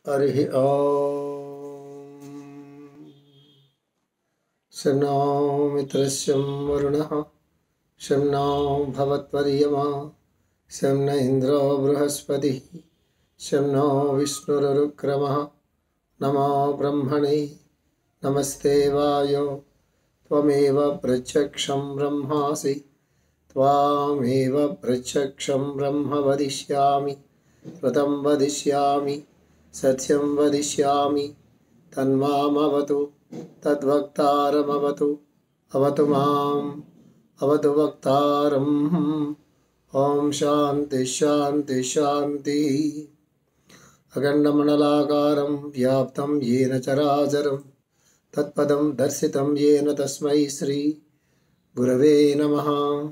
हरिः ॐ शं नो मित्रस्यं वरुणः शं नो भवत्वर्यमा शं न इन्द्रो बृहस्पतिः शं नो विष्णुरुक्रमः नमो ब्रह्मणे नमस्ते वायो त्वमेव प्रत्यक्षं ब्रह्मासि त्वामेव प्रत्यक्षं ब्रह्म वदिष्यामि ऋतं वदिष्यामि सत्यं वदिष्यामि तन्मामवतु तद्वक्तारमवतु अवतु माम् अवतु वक्तारम् ॐ शान्ति शान्ति शान्तिः अखण्डमण्डलाकारं व्याप्तं येन चराचरं तत्पदं दर्शितं येन तस्मै श्री गुरवे नमः।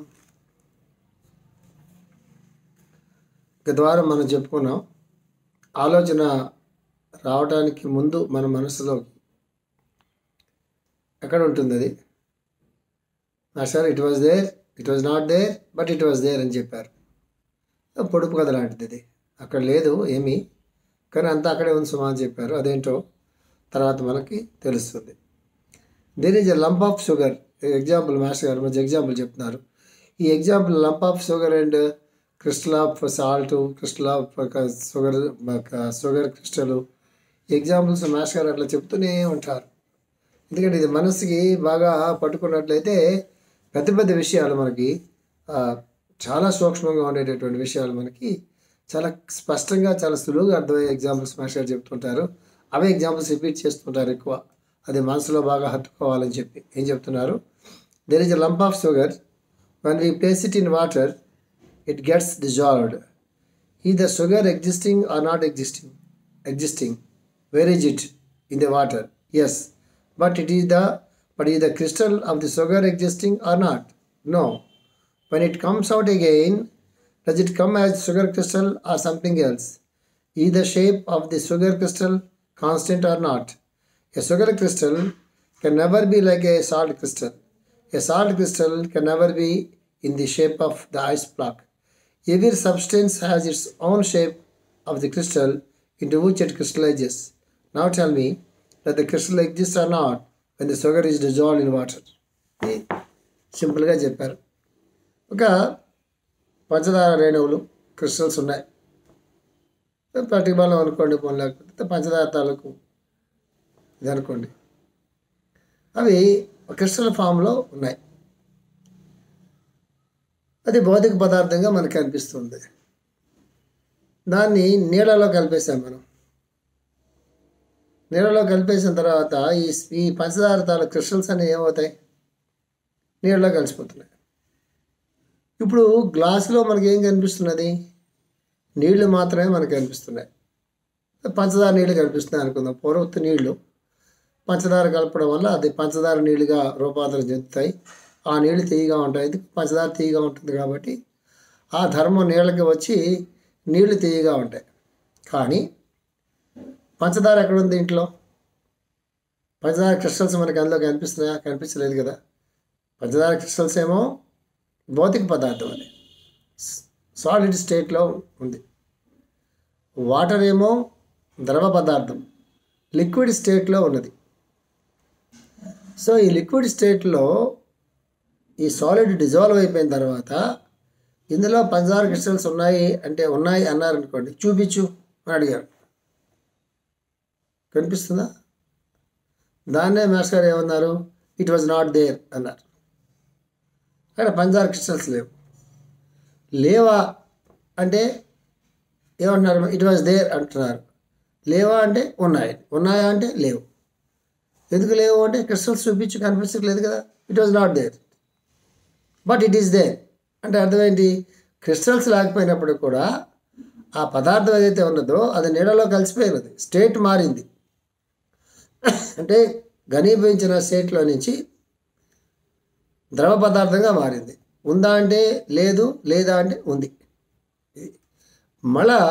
గతవారం మనం చెప్పుకున్నాం ఆలోచన రావడానికి ముందు మన మనసులో ఎక్కడ ఉంటుంది అది sir it was there it was not there but it was there అని చెప్పారు. పొడుపు కథ లాంటిది అది, అక్కడ లేదు ఏమీ కానీ అంతా అక్కడే ఉంది సుమా అని చెప్పారు. అదేంటో తర్వాత మనకి తెలుస్తుంది. There is a lump of sugar. Example master గారు మంచి ఎగ్జాంపుల్ చెప్తున్నారు. ఈ example lump of sugar and crystal of salt, crystal of sugar crystal examples master గారు అట్లా చెప్తూనే ఉంటారు. ఎందుకంటే ఇది మనసుకి బాగా పట్టుకున్నట్లయితే పెద్ద పెద్ద విషయాలు మనకి చాలా సూక్ష్మంగా ఉండేటటువంటి విషయాలు మనకి చాలా స్పష్టంగా చాలా సులువుగా అర్థమయ్యే ఎగ్జాంపుల్స్ మాస్టర్ గారు చెప్తుంటారు. అవే ఎగ్జాంపుల్స్ రిపీట్ చేస్తుంటారు ఎక్కువ, అది మనసులో బాగా హత్తుకోవాలని చెప్పి. ఏం చెప్తున్నారు? There is a lump of sugar when we place it in water it gets dissolved. Is the sugar existing or not existing? Where is it? In the water, yes, but is the crystal of the sugar existing or not? No. When it comes out again, does it come as sugar crystal or something else? Is the shape of the sugar crystal constant or not? A sugar crystal can never be like a salt crystal. A salt crystal can never be in the shape of the ice block. Every substance has its own shape of the crystal into which it crystallizes. Now tell me that the crystal exists or not when the sugar is dissolved in water. సింపుల్గా చెప్పారు. ఒక పంచదార రేణువులు crystals ఉన్నాయి. ప్రతిభాలం అనుకోండి, పోనీ లేకపోతే పంచదార తాలూకు ఇది అనుకోండి. అవి క్రిస్టల్ ఫామ్లో ఉన్నాయి. అది భౌతిక పదార్థంగా మనకు అనిపిస్తుంది. దాన్ని నీళ్ళలో కలిపేసాం మనం. నీళ్ళలో కలిపేసిన తర్వాత ఈ పంచదార తాలూకు క్రిస్టల్స్ అనేవి ఏమవుతాయి? నీళ్ళలో కలిసిపోతున్నాయి. ఇప్పుడు గ్లాసులో మనకి ఏం కనిపిస్తున్నది? నీళ్లు మాత్రమే మనకు కనిపిస్తున్నాయి. పంచదార నీళ్ళు కనిపిస్తున్నాయి అనుకుందాం. పూర్వత్తు నీళ్లు పంచదార కలపడం వల్ల అది పంచదార నీళ్ళుగా రూపాంతరం చెందుతాయి. ఆ నీళ్ళు తీయగా ఉంటాయి. పంచదార తీయగా ఉంటుంది కాబట్టి ఆ ధర్మం నీళ్ళకి వచ్చి నీళ్లు తీయగా ఉంటాయి. కానీ పంచదార ఎక్కడుంది? ఇంట్లో పంచదార క్రిస్టల్స్ మనకి అందులో కనిపిస్తున్నాయా? కనిపించలేదు కదా. పంచదార క్రిస్టల్స్ ఏమో భౌతిక పదార్థం, అది సాలిడ్ స్టేట్లో ఉంది. వాటర్ ఏమో ద్రవ పదార్థం, లిక్విడ్ స్టేట్లో ఉన్నది. సో ఈ లిక్విడ్ స్టేట్లో ఈ సాలిడ్ డిజాల్వ్ అయిపోయిన తర్వాత ఇందులో పంచదార క్రిస్టల్స్ ఉన్నాయి అంటే ఉన్నాయి అన్నారనుకోండి, చూపించు అని అడిగారు. కనిపిస్తుందా? దాన్నే మాస్టర్ గారు ఏమన్నారు? ఇట్ వాజ్ నాట్ దేర్ అన్నారు. అక్కడ పంచదార క్రిస్టల్స్ లేవా అంటే ఏమంటున్నారు? ఇట్ వాజ్ దేర్ అంటున్నారు. లేవా అంటే ఉన్నాయి, ఉన్నాయా అంటే లేవు. ఎందుకు లేవు అంటే క్రిస్టల్స్ చూపించు, కనిపించట్లేదు కదా. It was not there but it is there అంటే అర్థం ఏంటి? క్రిస్టల్స్ లేకపోయినప్పుడు కూడా ఆ పదార్థం ఏదైతే ఉన్నదో అది నీళ్ళలో కలిసిపోయినది, స్టేట్ మారింది. అంటే ఘనీభవించిన స్టేట్లో నుంచి ద్రవ పదార్థంగా మారింది. ఉందా అంటే లేదు, లేదా అంటే ఉంది. మళ్ళా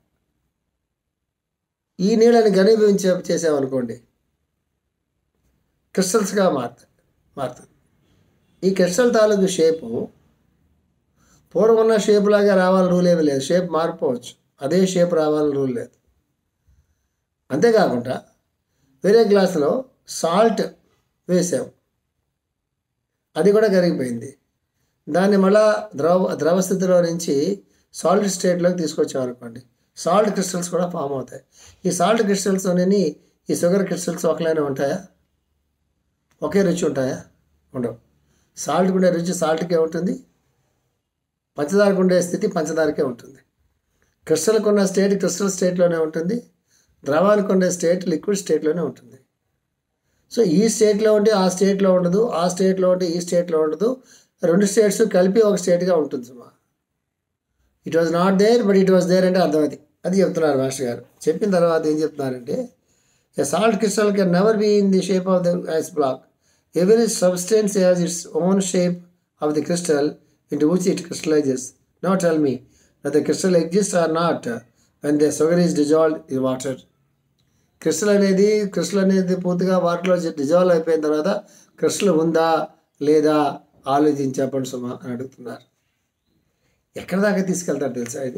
ఈ నీళ్ళని చేసామనుకోండి, క్రిస్టల్స్గా మారుతుంది. ఈ క్రిస్టల్ తాలూకు షేపు పూర్వం ఉన్న షేప్ లాగా రావాలని రూల్ ఏమీ లేదు. షేప్ మారిపోవచ్చు, అదే షేప్ రావాలని రూల్ లేదు. అంతేకాకుండా వేరే గ్లాసులో సాల్ట్ వేసాం, అది కూడా కరిగిపోయింది. దాన్ని మళ్ళా ద్రవ స్థితిలో నుంచి సాలిడ్ స్టేట్లోకి తీసుకొచ్చాం అనుకోండి, సాల్ట్ క్రిస్టల్స్ కూడా ఫామ్ అవుతాయి. ఈ సాల్ట్ క్రిస్టల్స్ అనేవి ఈ షుగర్ క్రిస్టల్స్ ఒకలానే ఉంటాయా? ఒకే రుచి ఉంటాయా? ఉండవు. సాల్ట్కి ఉండే రుచి సాల్ట్కే ఉంటుంది, పంచదారకు ఉండే స్థితి పంచదారకే ఉంటుంది. క్రిస్టల్కి ఉన్న స్టేట్ క్రిస్టల్ స్టేట్లోనే ఉంటుంది, ద్రవానికి ఉండే స్టేట్ లిక్విడ్ స్టేట్లోనే ఉంటుంది. సో ఈ స్టేట్లో ఉంటే ఆ స్టేట్లో ఉండదు, ఆ స్టేట్లో ఉంటే ఈ స్టేట్లో ఉండదు, రెండు స్టేట్స్ కలిపి ఒక స్టేట్గా ఉంటుంది సుమా. It was not there but it was there అంటే అర్థం అది చెప్తున్నారు మాస్టర్ గారు. చెప్పిన తర్వాత ఏం చెప్తున్నారంటే, a salt crystal can never be in the shape of the ice block. Every substance has its own shape of the crystal into which it crystallizes. Now tell me, whether the crystal exists or not when the sugar is dissolved in water. క్రిస్టల్ అనేది పూర్తిగా వాటర్లో dissolve అయిపోయిన తర్వాత crystal ఉందా లేదా ఆలోచించి చెప్పండి సుమా అని అడుగుతున్నారు. ఎక్కడి దాకా తీసుకెళ్తారు తెలుసా? ఇది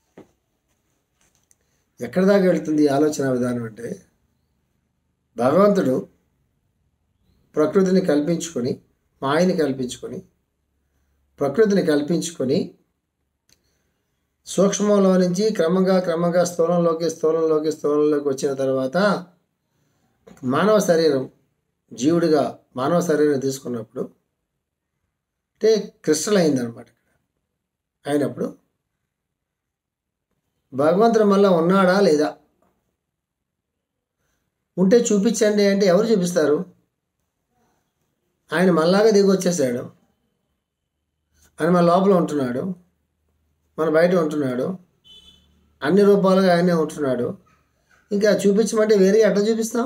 ఎక్కడి దాకా వెళుతుంది ఈ ఆలోచన విధానం అంటే, భగవంతుడు ప్రకృతిని కల్పించుకొని, మాయని కల్పించుకొని, ప్రకృతిని కల్పించుకొని సూక్ష్మంలో నుంచి క్రమంగా స్థూలంలోకి వచ్చిన తర్వాత మానవ శరీరం, జీవుడిగా మానవ శరీరం తీసుకున్నప్పుడు అంటే క్రిస్టల్ అయిందనమాట. అయినప్పుడు భగవంతుడు మళ్ళీ ఉన్నాడా లేదా? ఉంటే చూపించండి అంటే ఎవరు చూపిస్తారు? ఆయన మళ్ళాగా దిగి వచ్చేసాడు, ఆయన మన లోపల ఉంటున్నాడు, మన బయట ఉంటున్నాడు, అన్ని రూపాలుగా ఆయనే ఉంటున్నాడు. ఇంకా చూపించమంటే వేరే ఎట్లా చూపిస్తాం?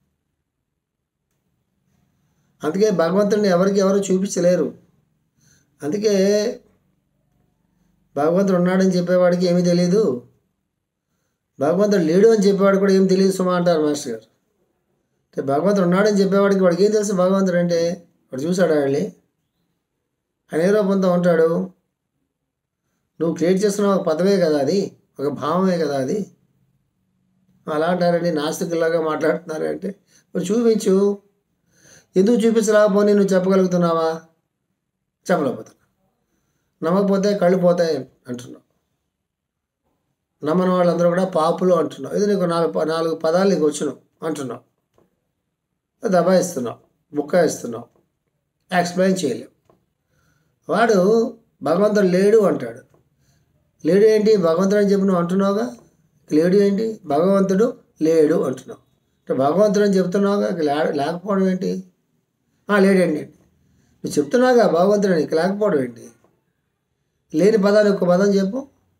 అందుకే భగవంతుడిని ఎవరు చూపించలేరు. అందుకే భగవంతుడు ఉన్నాడని చెప్పేవాడికి ఏమీ తెలియదు, భగవంతుడు లేడు అని చెప్పేవాడు కూడా ఏం తెలియదు సుమా అంటారు మాస్టర్ గారు. అంటే భగవంతుడు ఉన్నాడని చెప్పేవాడికి వాడికి ఏం తెలుసు భగవంతుడు అంటే? వాడు చూశాడు ఆయన్ని, ఆయన ఏ రూపంతో ఉంటాడు? నువ్వు క్రియేట్ చేస్తున్న ఒక పదవే కదా అది, ఒక భావమే కదా అది. అలా అంటారండి, నాస్తికుల్లాగా మాట్లాడుతున్నారు అంటే. మరి చూపించు. ఎందుకు చూపించలేకపోని నువ్వు చెప్పగలుగుతున్నావా? చెప్పలేకపోతున్నా. నమ్మకపోతే కళ్ళు పోతాయి అంటున్నావు. నమ్మని వాళ్ళందరూ కూడా పాపులు అంటున్నావు. ఇది నీకు నాలుగు పదాలు నీకు వచ్చును అంటున్నావు, దబాయిస్తున్నావు, బుక్కాయిస్తున్నావు, ఎక్స్ప్లెయిన్ చేయలేవు. వాడు భగవంతుడు లేడు అంటాడు. లేడు ఏంటి? భగవంతుడు అని చెప్పి నువ్వు అంటున్నావుగా. లేడు ఏంటి? భగవంతుడు లేడు అంటున్నావు. అంటే భగవంతుడు అని చెప్తున్నావుగా, లేకపోవడం ఏంటి? లేడేంటి నువ్వు చెప్తున్నావుగా భగవంతుడు అని, లేకపోవడం ఏంటి? లేని పదాలు ఇంకో పదం చెప్పు,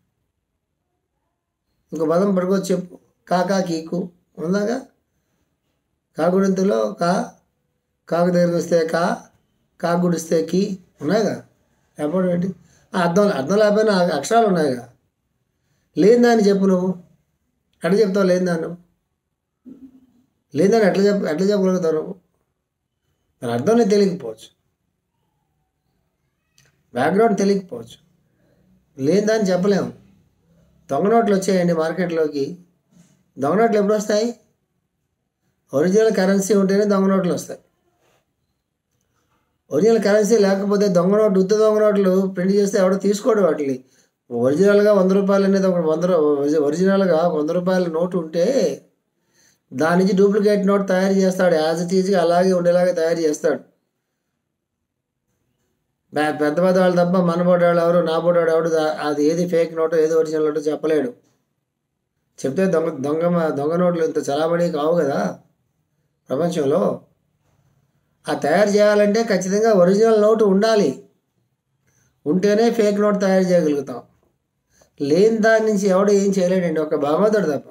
ఇంకో పదం పడుకోవచ్చు చెప్పు. కాకా కీకు ఉందాగా. కాగుడింతలో కాకు దగ్గరికి వస్తే కాగుడిస్తే కీ ఉన్నాయిగా. లేకపోవడం ఏంటి? అర్థం లేకపోయినా అక్షరాలు ఉన్నాయిగా. లేని దాన్ని చెప్పు. నువ్వు ఎట్లా చెప్తావు లేని దాన్ని? లేని దాన్ని ఎట్లా చెప్పగలుగుతావు నువ్వు? దాని అర్థం నీకు తెలియకపోవచ్చు, బ్యాక్గ్రౌండ్ తెలియకపోవచ్చు. లేని దాన్ని చెప్పలేము. దొంగ నోట్లు వచ్చాయండి మార్కెట్లోకి. దొంగ నోట్లు ఎప్పుడు వస్తాయి? ఒరిజినల్ కరెన్సీ ఉంటేనే దొంగ నోట్లు వస్తాయి. ఒరిజినల్ కరెన్సీ లేకపోతే దొంగ నోట్లు, ఉత్త దొంగ నోట్లు ప్రింట్ చేస్తే ఎవడో తీసుకోడు వాటిని. ఒరిజినల్గా 100 రూపాయలు అనేది ఒక ఒరిజినల్గా 100 రూపాయల నోటు ఉంటే దాని నుంచి డూప్లికేట్ నోట్ తయారు చేస్తాడు. యాజ్ ఇట్ ఈజ్గా అలాగే ఉండేలాగా తయారు చేస్తాడు. పెద్ద వాళ్ళు తప్ప మనబోడాడు ఎవరు, నాబోడాడు ఎవడు అది ఏది ఫేక్ నోటో ఏది ఒరిజినల్ నోటో చెప్పలేడు. చెప్తే దొంగ నోట్లు ఇంత చలామణి కావు కదా ప్రపంచంలో. ఆ తయారు చేయాలంటే ఖచ్చితంగా ఒరిజినల్ నోటు ఉండాలి, ఉంటేనే ఫేక్ నోట్ తయారు చేయగలుగుతాం. లేని దాని నుంచి ఎవడు ఏం చేయలేడండి, ఒక భగవంతుడు తప్ప.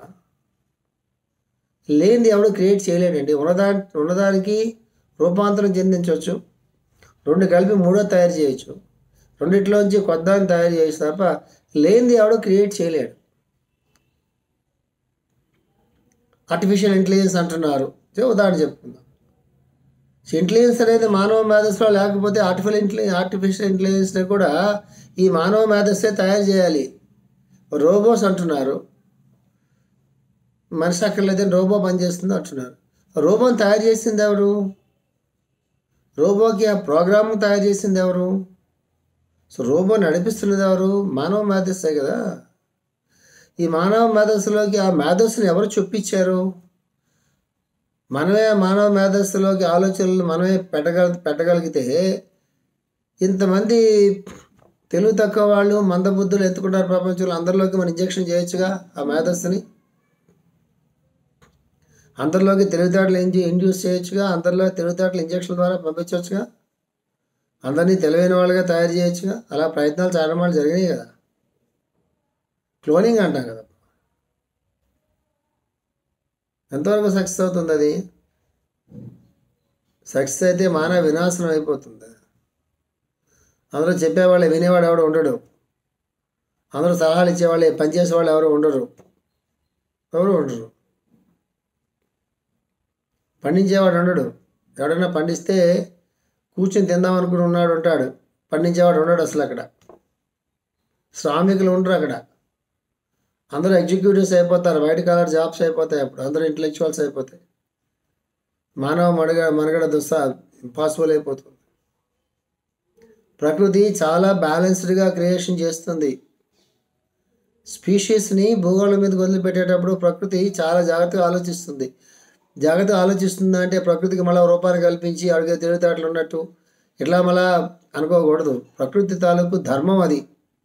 లేనిది ఎవడు క్రియేట్ చేయలేడండి. ఉన్నదానికి రూపాంతరం చెందించవచ్చు, రెండు కలిపి మూడో తయారు చేయొచ్చు, రెండిట్లోంచి కొత్తదాన్ని తయారు చేయొచ్చు తప్ప లేనిది ఎవడు క్రియేట్ చేయలేడు. ఆర్టిఫిషియల్ ఇంటెలిజెన్స్ అంటున్నారు. ఉదాహరణ చెప్పుకుందాం. ఇంటెలిజెన్స్ అనేది మానవ మేధస్సులో లేకపోతే ఆర్టిఫిషియల్ ఇంటెలిజెన్స్ని కూడా ఈ మానవ మేధస్సే తయారు చేయాలి. రోబోస్ అంటున్నారు. మనిషి అక్కర్లేదని రోబో పనిచేస్తుంది అంటున్నారు. రోబోని తయారు చేసింది ఎవరు? రోబోకి ఆ ప్రోగ్రామ్ తయారు చేసింది ఎవరు? సో రోబో నడిపిస్తున్నది ఎవరు? మానవ మేధస్సే కదా. ఈ మానవ మేధస్సులోకి ఆ మేధస్సుని ఎవరు చొప్పించారు? మనమే మానవ మేధస్సులోకి ఆలోచనలు మనమే పెట్టగలిగితే ఇంతమంది తెలివి తక్కువ వాళ్ళు మందబుద్ధులు ఎత్తుకుంటారు ప్రపంచంలో. అందరిలోకి మనం ఇంజెక్షన్ చేయొచ్చుగా ఆ మేధస్సుని. అందరిలోకి తెలివితేటలు ఇండ్యూస్ చేయొచ్చుగా. అందరిలో తెలివితేటలు ఇంజక్షన్ ద్వారా పంపించవచ్చుగా. అందరినీ తెలివైన వాళ్ళుగా తయారు చేయొచ్చుగా. అలా ప్రయత్నాలు చాలా వాళ్ళు జరిగినాయి కదా. క్లోనింగ్ అంటాం కదా. ఎంతవరకు సక్సెస్ అవుతుంది అది? సక్సెస్ అయితే మానవ వినాశనం అయిపోతుంది. అందరూ చెప్పేవాళ్ళే, వినేవాడు ఎవడు ఉండడు. అందరూ సలహాలు ఇచ్చేవాళ్ళే, పనిచేసేవాళ్ళు ఎవరు ఉండరు. పండించేవాడు ఉండడు. ఎవడన్నా పండిస్తే కూర్చొని తిందాం అనుకుని ఉన్నాడు ఉంటాడు. పండించేవాడు ఉండడు అసలు. అక్కడ శ్రామికులు ఉండరు. అక్కడ అందరూ ఎగ్జిక్యూటివ్స్ అయిపోతారు. వైట్ కాలర్ జాబ్స్ అయిపోతాయి. అప్పుడు అందరూ ఇంటలెక్చువల్స్ అయిపోతాయి. మానవ మనుగడ ఇంపాసిబుల్ అయిపోతుంది. ప్రకృతి చాలా బ్యాలెన్స్డ్గా క్రియేషన్ చేస్తుంది. స్పీషీస్ని భూగోళం మీదకి వదిలిపెట్టేటప్పుడు ప్రకృతి చాలా జాగ్రత్తగా ఆలోచిస్తుంది. అంటే ప్రకృతికి మళ్ళీ రూపాన్ని కల్పించి అడిగే తెలివితేటలు ఉన్నట్టు ఇట్లా మళ్ళా అనుకోకూడదు. ప్రకృతి తాలూకు ధర్మం అది.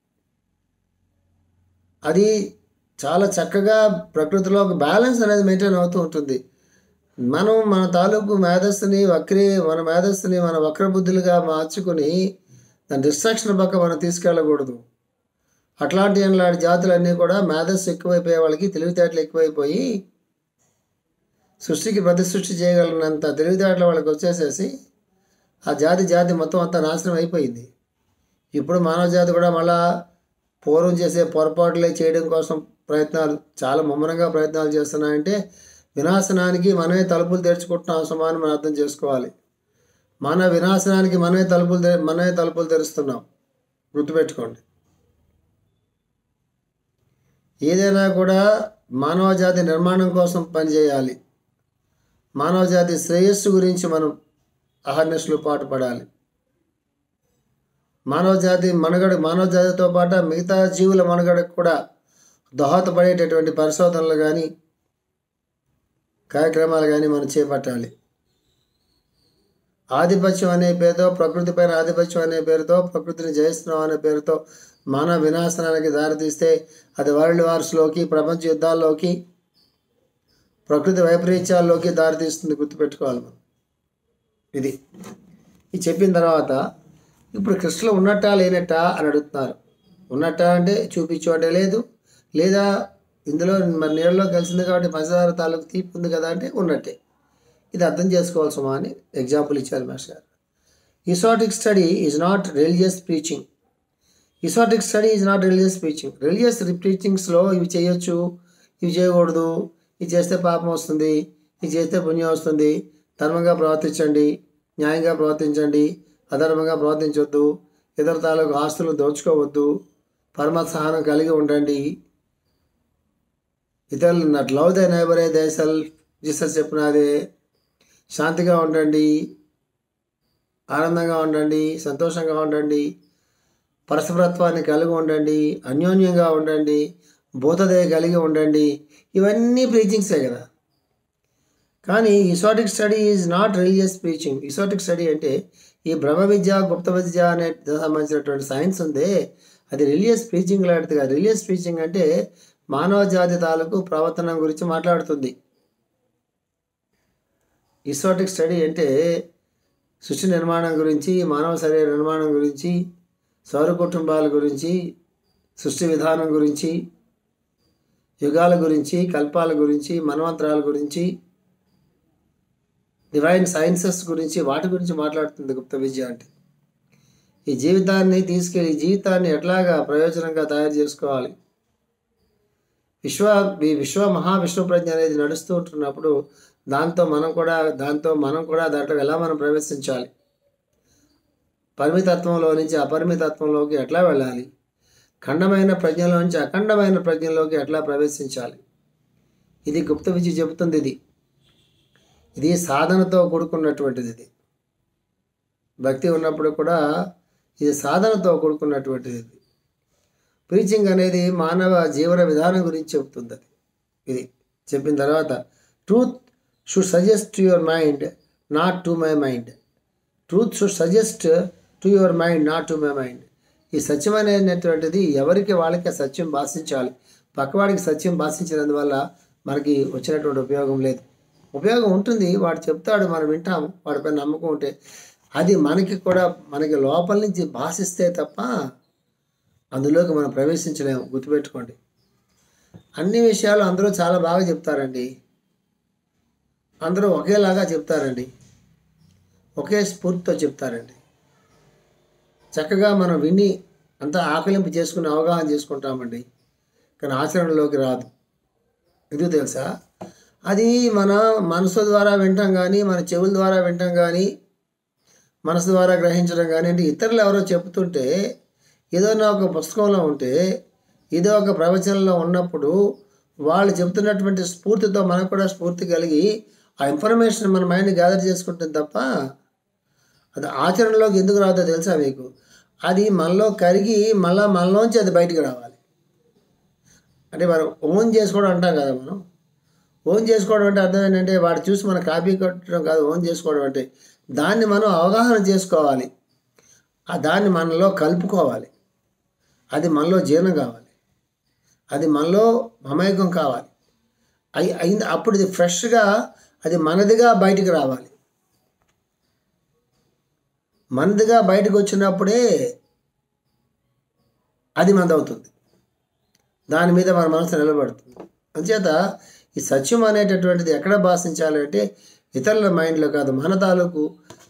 అది చాలా చక్కగా ప్రకృతిలో ఒక బ్యాలెన్స్ అనేది మెయింటైన్ అవుతూ ఉంటుంది. మనం మన తాలూకు మేధస్సుని మన వక్రబుద్ధులుగా మార్చుకుని దాని డిస్ట్రాక్షన్ పక్క మనం తీసుకెళ్ళకూడదు. అట్లాంటి జాతులన్నీ కూడా మేధస్సు ఎక్కువైపోయే వాళ్ళకి తెలివితేటలు ఎక్కువైపోయి సృష్టికి ప్రతి సృష్టి చేయగలిగినంత తెలివితేటలు వాళ్ళకి వచ్చేసేసి ఆ జాతి మొత్తం అంతా నాశనం అయిపోయింది. ఇప్పుడు మానవ జాతి కూడా మళ్ళా పూర్వం చేసే పొరపాట్లే చేయడం కోసం చాలా ముమ్మరంగా ప్రయత్నాలు చేస్తున్నాయంటే వినాశనానికి మనమే తలుపులు తెరుచుకుంటున్నాం అవసరమని మనం అర్థం చేసుకోవాలి. మన వినాశనానికి మనమే తలుపులు తెరుస్తున్నాం. గుర్తుపెట్టుకోండి. ఏదైనా కూడా మానవ జాతి నిర్మాణం కోసం పనిచేయాలి. మానవ జాతి శ్రేయస్సు గురించి మనం అహర్నిశలు పాటుపడాలి. మానవ జాతితో పాటు మిగతా జీవుల మనుగడకు కూడా దోహదపడేటటువంటి పరిశోధనలు కానీ కార్యక్రమాలు కానీ మనం చేపట్టాలి. ఆధిపత్యం అనే పేరుతో, ప్రకృతి పైన ఆధిపత్యం అనే పేరుతో, ప్రకృతిని జయిస్తున్నాం అనే పేరుతో మానవ వినాశనానికి దారితీస్తే అది వరల్డ్ వార్స్లోకి, ప్రపంచ యుద్ధాల్లోకి, ప్రకృతి వైపరీత్యాల్లోకి దారితీస్తుంది. గుర్తుపెట్టుకోవాలి మనం. ఇది చెప్పిన తర్వాత ఇప్పుడు కృష్ణలో ఉన్నట్టా లేనట్టా అని అడుగుతున్నారు. ఉన్నట్టా అంటే చూపించు అంటే లేదు, లేదా ఇందులో మరి నీళ్ళలో కలిసింది కాబట్టి పంచదార తాలూకు తీపి ఉంది కదా అంటే ఉన్నట్టే. ఇది అర్థం చేసుకోవాల్సమా అని ఎగ్జాంపుల్ ఇచ్చారు మాస్టర్ గారు. Esoteric study is not religious preaching. Religious ప్రీచింగ్స్లో ఇవి చేయొచ్చు, ఇవి చేయకూడదు, ఇది చేస్తే పాపం వస్తుంది, ఇది చేస్తే పుణ్యం వస్తుంది, ధర్మంగా ప్రవర్తించండి, న్యాయంగా ప్రవర్తించండి, అధర్మంగా ప్రవర్తించవద్దు, ఇతర తాలూకు ఆస్తులను దోచుకోవద్దు, పరమ సహనం కలిగి ఉండండి, ఇతరులు నట్ love thy neighbour as thy self, Jesus చెప్పినదే, శాంతిగా ఉండండి, ఆనందంగా ఉండండి, సంతోషంగా ఉండండి, పరస్పరత్వాన్ని కలిగి ఉండండి, అన్యోన్యంగా ఉండండి, బోధదయ కలిగి ఉండండి. ఇవన్నీ ప్రీచింగ్సే కదా. కానీ esoteric study is not religious preaching. Esoteric study అంటే ఈ బ్రహ్మ విద్య, గుప్త విద్య అనే సంబంధించినటువంటి సైన్స్ ఉంది, అది రిలీజియస్ ప్రీచింగ్ లాంటిది కాదు. రిలీజియస్ ప్రీచింగ్ అంటే మానవ జాతి తాలూకు ప్రవర్తన గురించి మాట్లాడుతుంది. ఈసాటిక్ స్టడీ అంటే సృష్టి నిర్మాణం గురించి, మానవ శరీర నిర్మాణం గురించి, సౌర కుటుంబాల గురించి, సృష్టి విధానం గురించి, యుగాల గురించి, కల్పాల గురించి, మన్వంతరాల గురించి, డివైన్ సైన్సెస్ గురించి, వాటి గురించి మాట్లాడుతుంది గుప్త విద్య అంటే. ఈ జీవితాన్ని ఎట్లాగా ప్రయోజనంగా తయారు చేసుకోవాలి. విశ్వ మహావిశ్వ ప్రజ్ఞ అనేది నడుస్తూ ఉంటున్నప్పుడు దాంతో మనం కూడా దాంట్లో ఎలా మనం ప్రవేశించాలి, పరిమితత్వంలో నుంచి అపరిమితత్వంలోకి ఎట్లా వెళ్ళాలి, ఖండమైన ప్రజ్ఞలో నుంచి అఖండమైన ప్రజ్ఞలోకి ఎట్లా ప్రవేశించాలి, ఇది గుప్త విద్య చెబుతుంది. ఇది సాధనతో కూడుకున్నటువంటిది. ఇది భక్తి ఉన్నప్పుడు కూడా ఇది సాధనతో కూడుకున్నటువంటిది. ప్రీచింగ్ అనేది మానవ జీవన విధానం గురించి చెబుతుంది. ఇది చెప్పిన తర్వాత truth should suggest to your mind, not to my mind. Truth should suggest to your mind, not to my mind. ఈ సత్యం అనేటువంటిది ఎవరికి వాళ్ళకి సత్యం భాషించాలి. పక్కవాడికి సత్యం భాషించినందువల్ల మనకి వచ్చినటువంటి ఉపయోగం లేదు. ఉపయోగం ఉంటుంది, వాడు చెప్తాడు, మనం వింటాము, వాడిపై నమ్మకం ఉంటే. అది మనకి కూడా మనకి లోపల నుంచి భాషిస్తే తప్ప అందులోకి మనం ప్రవేశించలేము. గుర్తుపెట్టుకోండి. అన్ని విషయాలు అందరూ చాలా బాగా చెప్తారండి. అందరూ ఒకేలాగా చెప్తారండి, ఒకే స్ఫూర్తితో చెప్తారండి. చక్కగా మనం విని అంతా ఆకలింపు చేసుకుని అవగాహన చేసుకుంటామండి, కానీ ఆచరణలోకి రాదు. ఎందుకు తెలుసా? అది మన మనసు ద్వారా వింటాం కానీ, మన చెవుల ద్వారా వింటాం కానీ, మనసు ద్వారా గ్రహించడం కానీ, అంటే ఇతరులు ఎవరో చెప్తుంటే, ఏదో ఒక పుస్తకంలో ఉంటే, ఏదో ఒక ప్రవచనంలో ఉన్నప్పుడు వాళ్ళు చెప్తున్నటువంటి స్ఫూర్తితో మనకు కూడా స్ఫూర్తి కలిగి ఆ ఇన్ఫర్మేషన్ మన మైండ్ గ్యాదర్ చేసుకుంటుంది తప్ప అది ఆచరణలోకి ఎందుకు రాదో తెలుసా మీకు? అది మనలో కరిగి మళ్ళీ మనలోంచి అది బయటికి రావాలి. అంటే మనం ఓన్ చేసుకోవడం అంటాం కదా. మనం ఓన్ చేసుకోవడం అంటే అర్థం ఏంటంటే వాడు చూసి మనం కాపీ కొట్టడం కాదు. ఓన్ చేసుకోవడం అంటే దాన్ని మనం అవగాహన చేసుకోవాలి, దాన్ని మనలో కలుపుకోవాలి, అది మనలో జీర్ణం కావాలి, అది మనలో మమేకం కావాలి. అయింది అప్పుడు ఇది ఫ్రెష్గా అది మనదిగా బయటికి రావాలి. మనదిగా బయటకు వచ్చినప్పుడే అది మనదవుతుంది. దాని మీద మన మనసు నిలబడుతుంది. అందుచేత ఈ సత్యం అనేటటువంటిది ఎక్కడ భాషించాలి అంటే ఇతరుల మైండ్లో కాదు, మన తాలూకు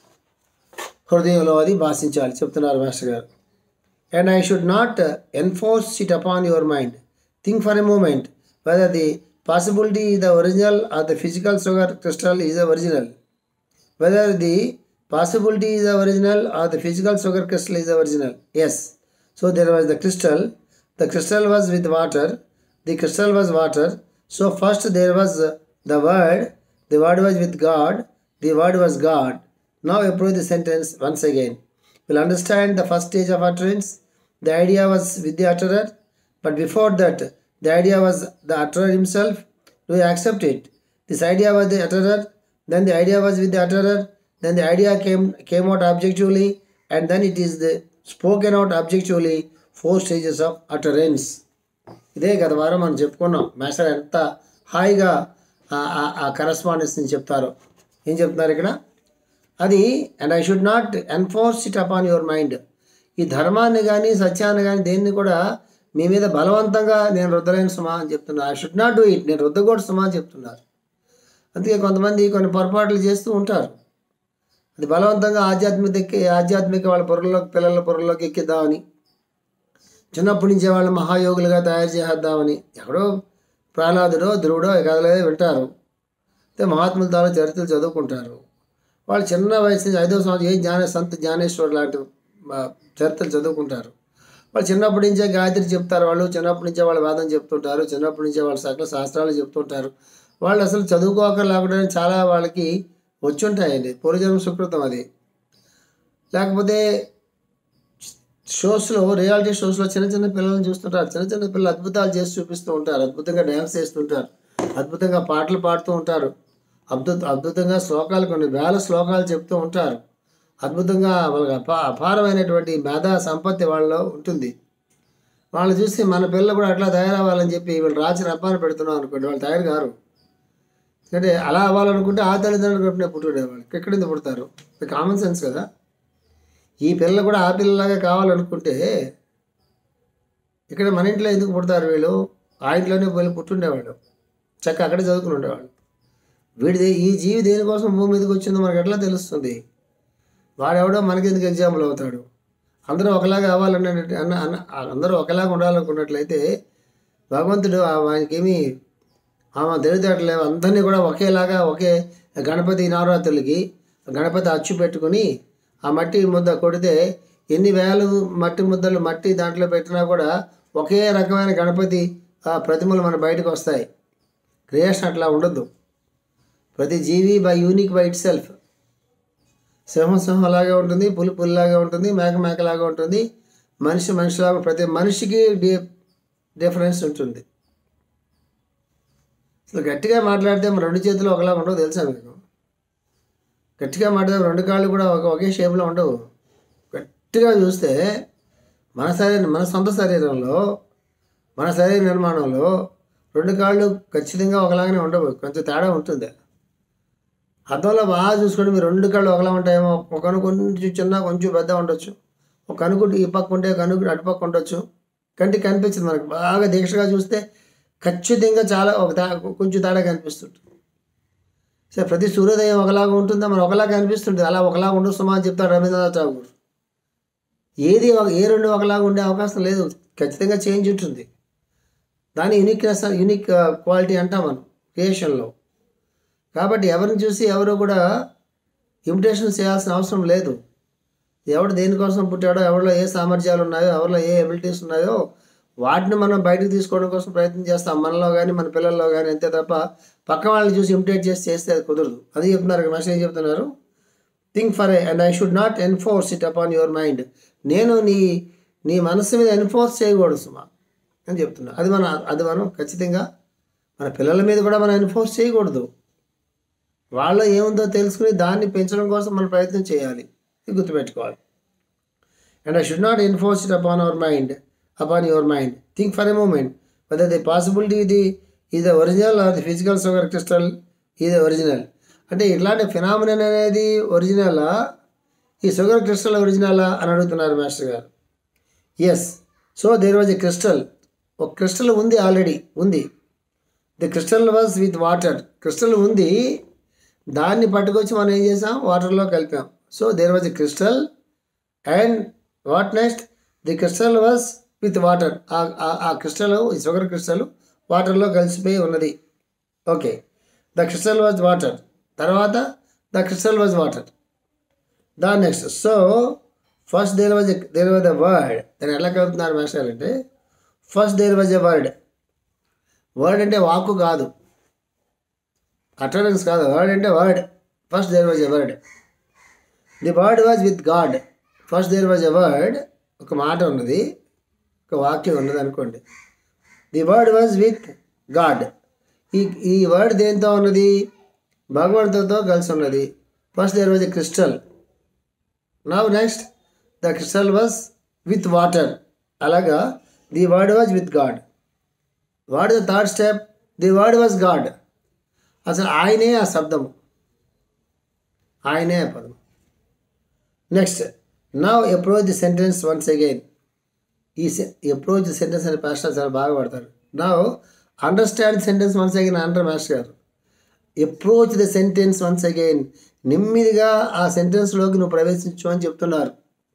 హృదయంలో అది భాషించాలి చెప్తున్నారు మాస్టర్ గారు. And I should not enforce it upon your mind. Think for a moment whether the possibility is the original or the physical sugar crystal is the original. Whether the possibility is the original or the physical sugar crystal is the original. Yes. So there was the crystal. The crystal was with water. The crystal was water. So first there was the word. The word was with God. The word was God. Now approach the sentence once again. We'll understand the first stage of utterance. The idea was with the utterer. But before that, the idea was the utterer himself. Do you accept it? This idea was the utterer, then the idea was with the utterer, then the idea came out objectively, and then it is the spoken out objectively. 4 stages of utterance. ఇదే గత వారం మనం చెప్పుకున్నాం. Master ఎంత హాయిగా ఆ కరస్పాండెన్స్ని చెప్తారో. ఏం చెప్తున్నారు ఇక్కడ? అది and I should not enforce it upon your mind. ఈ ధర్మాన్ని కానీ సత్యాన్ని కానీ దేన్ని కూడా మీ మీద బలవంతంగా నేను రుద్దలేను సుమా అని చెప్తున్నారు. I should not do it, నేను రుద్దకూడదు సుమా అని చెప్తున్నారు. అందుకే కొంతమంది కొన్ని పొరపాట్లు చేస్తూ ఉంటారు. అది బలవంతంగా ఆధ్యాత్మిక వాళ్ళ పిల్లల పొరల్లోకి ఎక్కిద్దామని, చిన్నప్పటి నుంచే వాళ్ళు మహాయోగులుగా తయారు చేద్దామని ఎక్కడో ప్రహ్లాదుడో ధ్రువుడో కథలే వింటారు. అయితే మహాత్ముల తాలూ చరిత్రలు చదువుకుంటారు. వాళ్ళు చిన్న వయసు నుంచి 5వ సంవత్సరం సంత జ్ఞానేశ్వర్ లాంటి చరిత్రలు చదువుకుంటారు. వాళ్ళు చిన్నప్పటి నుంచే గాయత్రి చెప్తారు. వాళ్ళు చిన్నప్పటి నుంచే వాళ్ళ వేదం చెప్తుంటారు. చిన్నప్పటి నుంచే వాళ్ళ సకల శాస్త్రాలు చెప్తుంటారు. వాళ్ళు అసలు చదువుకోకలేకుండా చాలా వాళ్ళకి వచ్చి ఉంటాయండి. పూర్వజన్మ సుకృతం అది. లేకపోతే షోస్లో, రియాలిటీ షోస్లో చిన్న చిన్న పిల్లల్ని చూస్తుంటారు. చిన్న చిన్న పిల్లలు అద్భుతాలు చేసి చూపిస్తూ ఉంటారు. అద్భుతంగా డ్యాన్స్ చేస్తుంటారు. అద్భుతంగా పాటలు పాడుతూ ఉంటారు. అద్భుతంగా శ్లోకాలు, కొన్ని వేల శ్లోకాలు చెప్తూ ఉంటారు. అద్భుతంగా వాళ్ళకి అపారమైనటువంటి మేధా సంపత్తి వాళ్ళలో ఉంటుంది. వాళ్ళని చూసి మన పిల్లలు కూడా అట్లా తయారవ్వాలని చెప్పి వీళ్ళు రాసిన అప్పాన్ని పెడుతున్నాం అనుకోండి, వాళ్ళు తయారు కారు. అంటే అలా అవ్వాలనుకుంటే ఆ తల్లిదండ్రులు కట్టిన పుట్టుడే వాళ్ళు ఎక్కడింది పుడతారు. కామన్ సెన్స్ కదా. ఈ పిల్లలు కూడా ఆ పిల్లలాగా కావాలనుకుంటే ఇక్కడ మన ఇంట్లో ఎందుకు పుడతారు? వీళ్ళు ఆ ఇంట్లోనే వెళ్ళి పుట్టుండేవాళ్ళు, చక్క అక్కడే చదువుకుని ఉండేవాళ్ళు. వీడిది ఈ జీవి దేనికోసం భూమి మీదకి వచ్చిందో మనకు ఎట్లా తెలుస్తుంది? వాడెవడో మనకెందుకు ఎగ్జాంపుల్ అవుతాడు? అందరూ ఒకలాగా అవ్వాలన్న అందరూ ఒకలాగా ఉండాలనుకున్నట్లయితే భగవంతుడు ఆయనకేమి తెలివితేటలేవు. అందరినీ కూడా ఒకేలాగా ఒకే గణపతి నవరాత్రులకి గణపతి అచ్చు పెట్టుకుని ఆ మట్టి ముద్ద కొడితే ఎన్ని వేలు మట్టి దాంట్లో పెట్టినా కూడా ఒకే రకమైన గణపతి ప్రతిమలు మన బయటకు వస్తాయి. క్రియేషన్ అట్లా ఉండదు. ప్రతి జీవి యూనిక్ బై ఇట్ సెల్ఫ్. సింహంలాగా ఉంటుంది, పులిలాగా ఉంటుంది, మేకలాగా ఉంటుంది, మనిషిలాగా. ప్రతి మనిషికి డిఫరెన్స్ ఉంటుంది. అసలు గట్టిగా మాట్లాడితే రెండు చేతులు ఒకలాగా ఉండవు, తెలుసా మీకు? గట్టిగా మాట్లాడితే రెండు కాళ్ళు కూడా ఒకే షేప్లో ఉండవు. గట్టిగా చూస్తే మన సొంత శరీరంలో, మన శరీర నిర్మాణంలో రెండు కాళ్ళు ఖచ్చితంగా ఒకలాగానే ఉండవు, కొంచెం తేడా ఉంటుంది. అద్దంలో బాగా చూసుకోండి, మీరు రెండు కాళ్ళు ఒకలా ఉంటాయేమో. ఒక కను కొంచెం చిన్న, కొంచెం పెద్ద ఉండొచ్చు. ఒక కనుగుడ్డు ఈ పక్క ఉంటే కనుగుడ్డు అటుపక్క ఉండొచ్చు. కంటికి కనిపించింది మనకు. బాగా దీక్షగా చూస్తే ఖచ్చితంగా చాలా కొంచెం తేడా కనిపిస్తుంటుంది. సరే, ప్రతి సూర్యోదయం ఒకలాగా ఉంటుందా? మనం ఒకలాగా కనిపిస్తుంది. అలా ఒకలాగా ఉండదు సుమా అని చెప్తాడు రవీంద్రనాథ్ ఠాగూర్. ఏ రెండు ఒకలాగా ఉండే అవకాశం లేదు, ఖచ్చితంగా చేంజ్ ఉంటుంది. దాని యూనిక్ క్వాలిటీ అంటాం మనం క్రియేషన్లో. కాబట్టి ఎవరిని చూసి ఎవరు కూడా ఇమిటేషన్ చేయాల్సిన అవసరం లేదు. ఎవడు దేనికోసం పుట్టాడో, ఎవరిలో ఏ సామర్థ్యాలు ఉన్నాయో, ఎవరిలో ఏ ఎబిలిటీస్ ఉన్నాయో వాటిని మనం బయటకు తీసుకోవడం కోసం ప్రయత్నం చేస్తాం, మనలో కానీ మన పిల్లల్లో కానీ. అంతే తప్ప పక్క వాళ్ళని చూసి ఇమిటేట్ చేస్తే అది కుదరదు. అది చెప్తున్నారు మాస్టర్. ఏం చెప్తున్నారు? Think for and I should not enforce it upon your mind. నేను నీ మనస్సు మీద ఎన్ఫోర్స్ చేయకూడదు సుమా అని చెప్తున్నా. అది మనం ఖచ్చితంగా మన పిల్లల మీద కూడా మనం ఎన్ఫోర్స్ చేయకూడదు. వాళ్ళలో ఏముందో తెలుసుకుని దాన్ని పెంచడం కోసం మనం ప్రయత్నం చేయాలి. ఇది గుర్తుపెట్టుకోవాలి. And I should not enforce it upon your mind. Think for a moment whether the possibility is the original or the physical sugar crystal is the original. అంటే ఇట్లాంటి ఫినామినన్ అనేది ఒరిజినలా, ఈ షుగర్ క్రిస్టల్ ఒరిజినలా అని అడుగుతున్నారు మాస్టర్ గారు. Yes. So there was a crystal. ఒక crystal ఉంది, already ఉంది. The crystal was with water. Crystal ఉంది, దాన్ని పట్టుకొచ్చి మనం ఏం చేసాం? వాటర్లో కలిపాం. So there was a crystal and what next? The crystal was with water. ఆ క్రిస్టల్, ఈ షుగర్ క్రిస్టల్ వాటర్లో కలిసిపోయి ఉన్నది. Okay, the crystal was water. తర్వాత ద క్రిస్టల్ వాజ్ వాటర్. దాని next. So first there was a word. దాన్ని ఎలా కలుపుతున్నారు మాస్టర్ అంటే, first there was a word. Word అంటే వాక్కు కాదు, అటరెన్స్ కాదు. వర్డ్ అంటే word. First there was a word. The word was with God. First there was a word. ఒక మాట ఉన్నది, ఒక వాక్యం ఉన్నది అనుకోండి. The word was with God. ఈ వర్డ్ దేంతో ఉన్నది? భగవంతుడితో కలిసి ఉన్నది. First there was a crystal. Now next the crystal was with water. అలాగా the word was with God. What the third step? The word was God. అసలు ఆయనే ఆ శబ్దము, ఆయనే ఆ పదం. Next, now approach the sentence once again. ఈ approach the sentence అనే మాస్టర్ చాలా బాగా పడతారు. Now understand sentence once again అంటారు మాస్టర్ గారు. Approach the sentence once again. నెమ్మదిగా ఆ సెంటెన్స్లోకి నువ్వు ప్రవేశించు అని చెప్తున్నారు.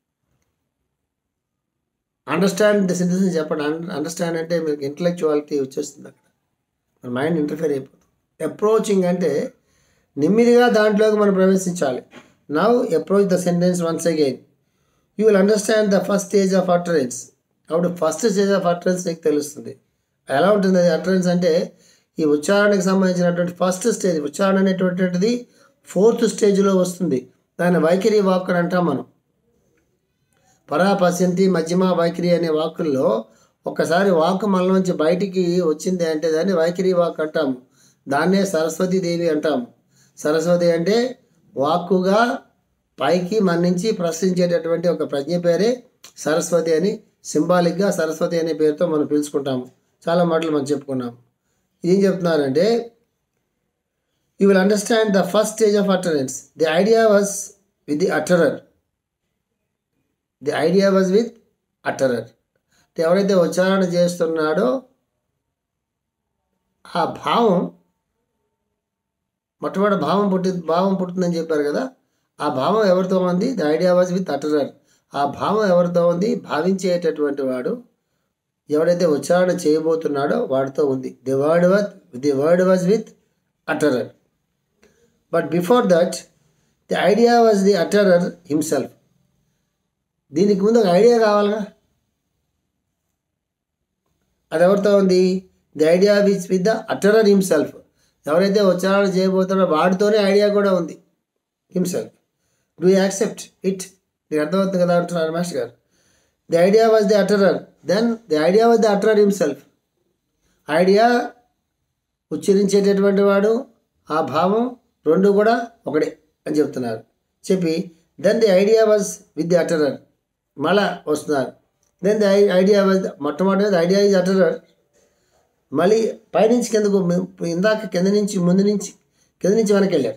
అండర్స్టాండ్ ది సెంటెన్స్ చెప్పండి. అండర్స్టాండ్ అంటే మీకు ఇంటలెక్చువాలిటీ వచ్చేస్తుంది, అక్కడ మన మైండ్ ఇంటర్ఫేర్ అయిపోతుంది. అప్రోచింగ్ అంటే నెమ్మదిగా దాంట్లోకి మనం ప్రవేశించాలి. Now approach the sentence once again. You will understand the first stage of utterance. అప్పుడు ఫస్ట్ స్టేజ్ ఆఫ్ అటరెన్స్ నీకు తెలుస్తుంది. ఎలా ఉంటుంది అది అటరెన్స్ అంటే? ఈ ఉచ్చారణకు సంబంధించినటువంటి ఫస్ట్ స్టేజ్. ఉచ్చారణ అనేటువంటిది 4th స్టేజ్లో వస్తుంది. దాన్ని వైఖరి వాక్ అని అంటాం మనం. పరా, పశ్యంతి, మధ్యమ, వైఖరి అనే వాక్కుల్లో ఒక్కసారి వాక్ మనలోంచి బయటికి వచ్చింది అంటే దాన్ని వైఖరి వాక్ అంటాము. దాన్నే సరస్వతీదేవి అంటాము. సరస్వతి అంటే వాక్కుగా పైకి మన నుంచి ప్రశ్నించేటటువంటి ఒక ప్రజ్ఞ పేరే సరస్వతి అని. సింబాలిక్గా సరస్వతి అనే పేరుతో మనం పిలుచుకుంటాము. చాలా మాటలు మనం చెప్పుకున్నాము. ఏం చెప్తున్నారంటే, you will understand the first stage of utterance. The idea was with the utterer. The idea was with utterer. ఎవరైతే ఉచ్చారణ చేస్తున్నాడో ఆ భావం, మొట్టమొదటి భావం పుట్టిందని చెప్పారు కదా. ఆ భావం ఎవరితో ఉంది? The idea was with utterer. ఆ భావం ఎవరితో ఉంది? భావించేటటువంటి వాడు ఎవడైతే ఉచ్చారణ చేయబోతున్నాడో వాడితో ఉంది. The word was with utterer. But before that the idea was the utterer himself. దీనికి ముందు ఒక ఐడియా కావాలిగా. అది ఎవరితో ఉంది? The idea with the utterer himself. ఎవరైతే ఉచ్చారణ చేయబోతాడో వాడితోనే ఐడియా కూడా ఉంది himself. Do you accept it? నీకు అర్థమవుతుంది కదా అంటున్నారు మాస్టర్ గారు. The idea was the utterer, then the idea was the utterer himself. Idea ఉచ్చరించేటటువంటి వాడు, ఆ భావం రెండు కూడా ఒకడే అని చెప్తున్నారు. చెప్పి then the idea was with the utterer మళ్ళా వస్తున్నారు. దెన్ ది ఐడియా వాజ్, మొట్టమొదటి ఐడియా ఈజ్ అటరర్. మళ్ళీ పైనుంచి కిందకు, ఇందాక కింద నుంచి ముందు నుంచి కింద నుంచి వెనక్కి వెళ్ళారు.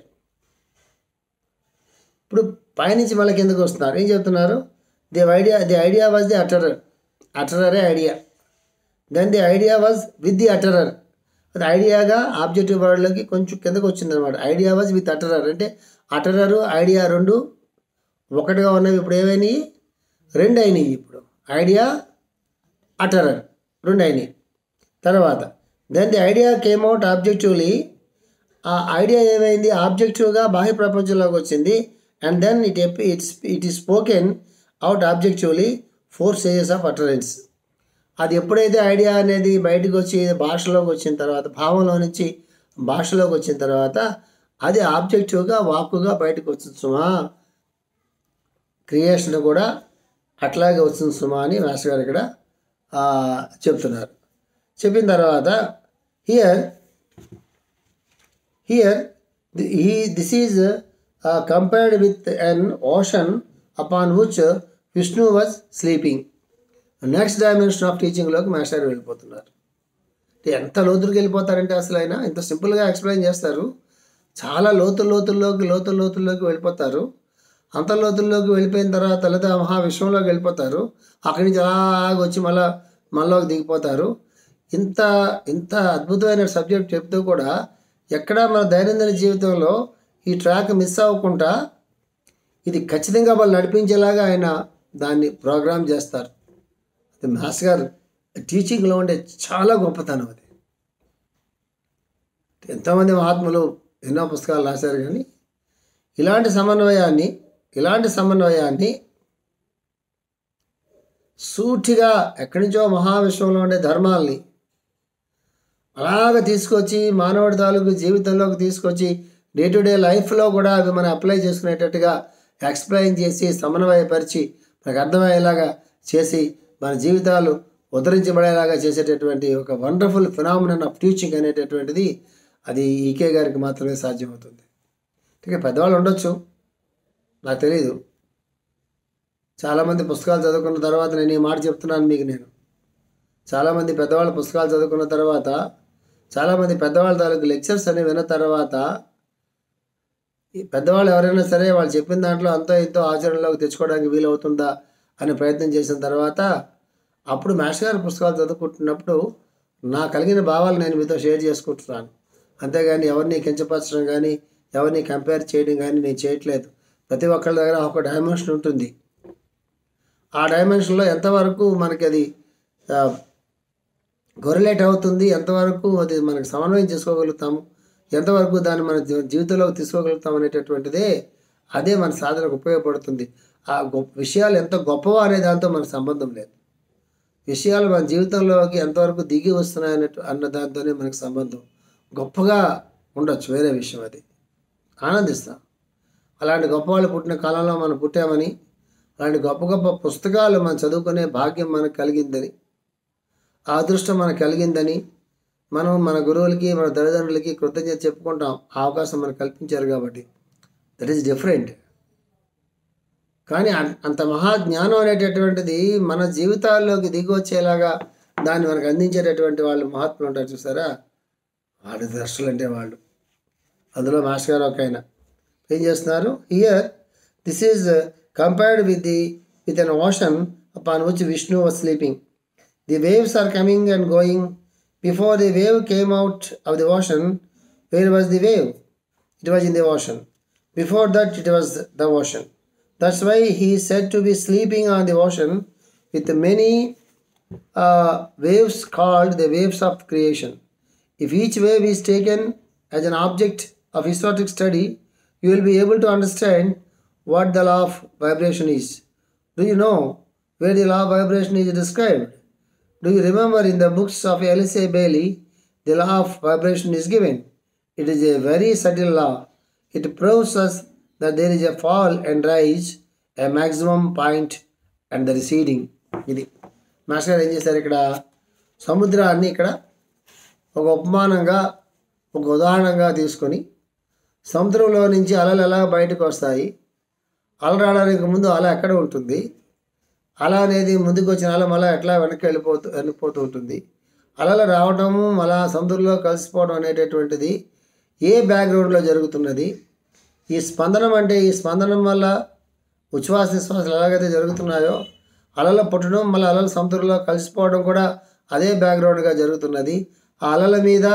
ఇప్పుడు పైనుంచి మళ్ళీ కిందకు వస్తున్నారు. ఏం చెప్తున్నారు? The idea was the utterer, అటరరే idea. Then the idea was with the utterer, అది ఐడియాగా ఆబ్జెక్టివ్ వర్డ్లోకి కొంచెం కిందకు వచ్చిందనమాట. ఐడియా వాజ్ విత్ అటరర్ అంటే అటరరు ఐడియా రెండు ఒకటిగా ఉన్నవి. ఇప్పుడు ఏమైనాయి? రెండు అయినాయి. ఇప్పుడు ఐడియా అటరర్ రెండు అయినాయి. తర్వాత then the idea came out objectively, ఆ ఐడియా ఏమైంది? ఆబ్జెక్టివ్గా బాహ్య ప్రపంచంలోకి వచ్చింది. And then it is spoken out objectively 4 stages of utterance. అది ఎప్పుడైతే ఐడియా అనేది బయటకు వచ్చి భాషలోకి వచ్చిన తర్వాత, భావంలో నుంచి భాషలోకి వచ్చిన తర్వాత అది ఆబ్జెక్టివ్గా వాక్కుగా బయటకు వస్తుంది సుమా. క్రియేషన్ కూడా అట్లాగే వస్తుంది సుమా అని మాస్టర్ గారు ఇక్కడ చెప్తున్నారు. చెప్పిన తర్వాత here this is compared with an ocean upon which Vishnu was sleeping. Next dimension of టీచింగ్లోకి మాస్టర్ వెళ్ళిపోతున్నారు. ఎంత లోతులకు వెళ్ళిపోతారంటే అసలు ఆయన ఇంత సింపుల్గా ఎక్స్ప్లెయిన్ చేస్తారు. చాలా లోతుల్లోకి వెళ్ళిపోతారు. అంత లోతుల్లోకి వెళ్ళిపోయిన తర్వాత లలిత మహావిశ్వంలోకి వెళ్ళిపోతారు. అక్కడి నుంచి అలాగ వచ్చి మనలోకి దిగిపోతారు. ఇంత అద్భుతమైన సబ్జెక్ట్ చెప్తూ కూడా ఎక్కడా మన దైనందిన జీవితంలో ఈ ట్రాక్ మిస్ అవ్వకుండా ఇది ఖచ్చితంగా వాళ్ళు నడిపించేలాగా ఆయన దాన్ని ప్రోగ్రామ్ చేస్తారు. అది మాస్టర్ గారు టీచింగ్లో ఉండే చాలా గొప్పతనం. అది ఎంతోమంది మహాత్ములు ఎన్నో పుస్తకాలు రాశారు, కానీ ఇలాంటి సమన్వయాన్ని సూటిగా ఎక్కడి నుంచో మహావిశ్వంలో ఉండే ధర్మాల్ని అలాగ తీసుకొచ్చి మానవుడి తాలూకు జీవితంలోకి తీసుకొచ్చి డే టు డే లైఫ్లో కూడా అవి మనం అప్లై చేసుకునేటట్టుగా ఎక్స్ప్లెయిన్ చేసి సమన్వయపరిచి మనకు అర్థమయ్యేలాగా చేసి మన జీవితాలు ఉద్ధరించబడేలాగా చేసేటటువంటి ఒక వండర్ఫుల్ ఫినామినన్ ఆఫ్ టీచింగ్ అనేటటువంటిది అది ఈకే గారికి మాత్రమే సాధ్యమవుతుంది. ఇంకా పెద్దవాళ్ళు ఉండొచ్చు, నాకు తెలియదు. చాలామంది పుస్తకాలు చదువుకున్న తర్వాత నేను ఈ మాట చెప్తున్నాను మీకు. నేను చాలామంది పెద్దవాళ్ళ పుస్తకాలు చదువుకున్న తర్వాత, చాలామంది పెద్దవాళ్ళ తాలూకు లెక్చర్స్ అని విన్న తర్వాత, ఈ పెద్దవాళ్ళు ఎవరైనా సరే వాళ్ళు చెప్పిన దాంట్లో అంతో ఇంతో ఆచరణలోకి తెచ్చుకోవడానికి వీలవుతుందా అని ప్రయత్నం చేసిన తర్వాత అప్పుడు మాస్టర్ గారి పుస్తకాలు చదువుకుంటున్నప్పుడు నాకు కలిగిన భావాలు నేను మీతో షేర్ చేసుకుంటున్నాను. అంతేగాని ఎవరిని కించపరచడం కానీ ఎవరిని కంపేర్ చేయడం కానీ నేను చేయట్లేదు. ప్రతి ఒక్కరి దగ్గర ఒక డైమెన్షన్ ఉంటుంది. ఆ డైమెన్షన్లో ఎంతవరకు మనకి అది కొరిలేట్ అవుతుంది, ఎంతవరకు అది మనకి సమన్వయం చేసుకోగలుగుతాము, ఎంతవరకు దాన్ని మన జీవితంలోకి తీసుకోగలుగుతాం అనేటటువంటిదే అదే మన సాధనకు ఉపయోగపడుతుంది. ఆ విషయాలు ఎంత గొప్పవో అనే దాంతో మనకు సంబంధం లేదు. విషయాలు మన జీవితంలోకి ఎంతవరకు దిగి వస్తున్నాయన్నట్టు అన్న దాంతోనే మనకు సంబంధం. గొప్పగా ఉండొచ్చు, వేరే విషయం. అది ఆనందిస్తాం. అలాంటి గొప్ప వాళ్ళు పుట్టిన కాలంలో మనం పుట్టామని, అలాంటి గొప్ప గొప్ప పుస్తకాలు మనం చదువుకునే భాగ్యం మనకు కలిగిందని, ఆ అదృష్టం మనకు కలిగిందని మనం మన గురువులకి మన తల్లిదండ్రులకి కృతజ్ఞత చెప్పుకుంటాం. ఆ అవకాశం మనకు కల్పించారు కాబట్టి. That is different. కానీ అంత మహాజ్ఞానం అనేటటువంటిది మన జీవితాల్లోకి దిగి వచ్చేలాగా దాన్ని మనకు అందించేటటువంటి వాళ్ళు మహాత్ములు ఉంటారు చూసారా, వాళ్ళు ద్రష్టలు అంటే వాళ్ళు. అందులో మాస్టర్ గారు ఒక ఆయన ఏం చేస్తున్నారు? Here this is compared with an ocean upon which Vishnu was sleeping. The waves are coming and going. Before the wave came out of the ocean, where was the wave? It was in the ocean. Before that, it was the ocean. That's why he is said to be sleeping on the ocean with many waves called the waves of creation. If each wave is taken as an object of historic study, you will be able to understand what the law of vibration is. Do you know where the law of vibration is described? Do you remember in the books of Alice Bailey, the law of vibration is given? It is a very subtle law. It proves us that there is a fall and rise, a maximum point and the receding. ఇది master గారు ఏం చేశారు ఇక్కడ? సముద్రాన్ని ఇక్కడ ఒక ఉపమానంగా, ఒక ఉదాహరణగా తీసుకొని సముద్రంలో నుంచి అలలు ఎలా బయటకు వస్తాయి, అల రావడానికి ముందు అల ఎక్కడ ఉంటుంది, అల అనేది ముందుకు వచ్చిన అల మళ్ళీ ఎట్లా వెనక్కి వెళ్ళిపోతూ ఉంటుంది, అలలు రావటము మళ్ళా సముద్రంలో కలిసిపోవడం అనేటటువంటిది ఏ బ్యాక్గ్రౌండ్లో జరుగుతున్నది, ఈ స్పందనం అంటే ఈ స్పందనం వల్ల ఉచ్ఛ్వాస నిశ్వాసాలు ఎలాగైతే జరుగుతున్నాయో అలలు పుట్టడం మళ్ళీ అలలు సముద్రంలో కలిసిపోవడం కూడా అదే బ్యాక్గ్రౌండ్గా జరుగుతున్నది. ఆ అలల మీద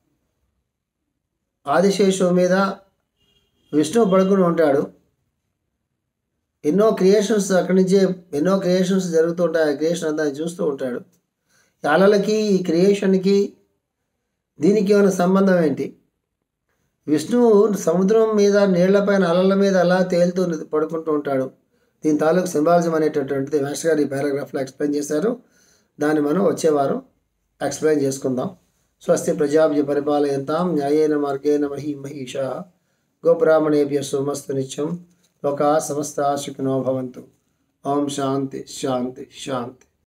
ఆదిశేషువు మీద విష్ణువు పడుకుని ఉంటాడు. ఎన్నో క్రియేషన్స్ అక్కడి నుంచే ఎన్నో క్రియేషన్స్ జరుగుతూ ఉంటాయి. ఆ క్రియేషన్ అంతా ఆయన చూస్తూ ఉంటాడు. ఈ అలలకి, ఈ క్రియేషన్కి దీనికి ఏమైనా సంబంధం ఏంటి? విష్ణువు సముద్రం మీద నీళ్లపైన అలల మీద అలా తేలుతూ పడుకుంటూ ఉంటాడు. దీని తాలూకు సింబాలిజం అనేటటువంటిది మాస్టర్ గారు ఈ పారాగ్రాఫ్లో ఎక్స్ప్లెయిన్ చేశారు. దాన్ని మనం వచ్చేవారం ఎక్స్ప్లెయిన్ చేసుకుందాం. స్వస్తి ప్రజాభ్య పరిపాలయంతాం న్యాయేన మార్గేణ మహీమహీషా గోబ్రాహ్మణేభ్య సోమస్తు నిత్యం లోకా సమస్తా సుఖినో భవంతు. ఓం శాంతి శాంతి శాంతి.